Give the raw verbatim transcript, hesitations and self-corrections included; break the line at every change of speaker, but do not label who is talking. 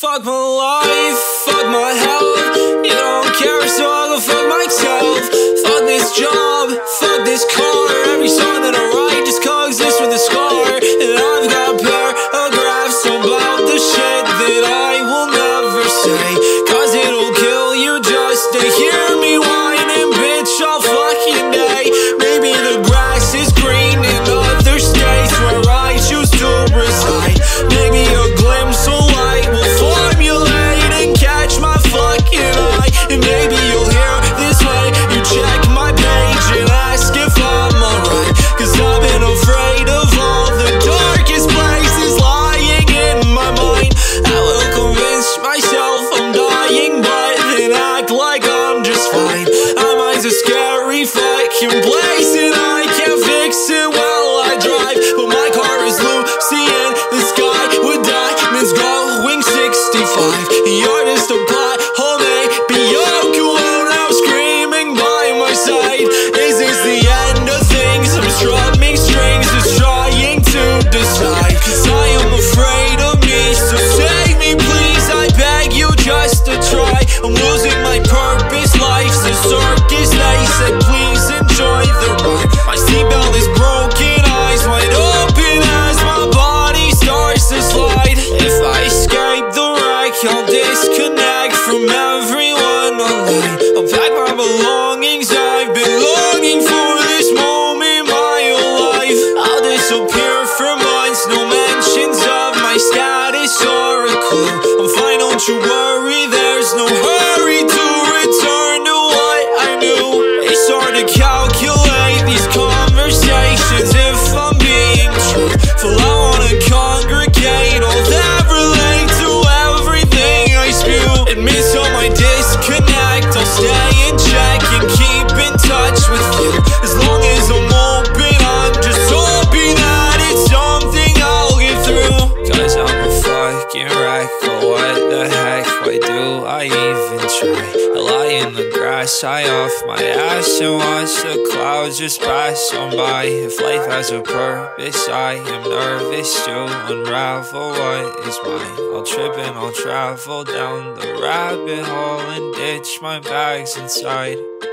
Fuck my life, fuck my health. You don't care, so I'll go fuck myself. Fuck this job, fuck this car. Every song that I write just coexists with a scar. And I've got paragraphs about the shit that I will never say, cause it'll kill you just to hear me whining, bitch, all fucking day. Maybe the grass is green in other states where I choose to reside. Maybe a glimpse of light will formulate and catch my fucking eye. And maybe you'll hear this way, you check my page and ask if I'm alright, cause I've been afraid of all the darkest places lying in my mind. I will convince myself I'm dying, but then act like I'm just fine. I'm always a scary fucking place and I can't fix it while I drive. But my car is Lucy and the sky with diamonds going sixty-five. The artist of plot hole may be Yoko now screaming by my side. Is this the end of things? I'm strumming strings, just trying to decide, cause I am afraid of me, so save me please, I beg you just to try. I'm losing my purpose, life's a circus, they said please enjoy the ride. My seatbelt is broken, eyes wide open as my body starts to slide. If I escape the wreck, I'll disconnect from everyone online. I'll pack my belongings, I've been longing for this moment my whole life. I'll disappear for months, no mentions of my status or a clue. I'm fine, don't you worry, there's no hurry to return to what I knew. It's hard to calculate these conversations if I'm being truthful. I wanna congregate all that relate to everything I spew. Admits on my disconnect, I'll stay in check and keep in touch with you. As long as I'm open, I'm just hoping that it's something I'll get through. Cause I'm a fucking wreck, oh what the heck, why do I even try? I lie in the grass, I off my ass and watch the clouds just pass on by. If life has a purpose, I am nervous to unravel what is mine. I'll trip and I'll travel down the rabbit hole and ditch my bags inside.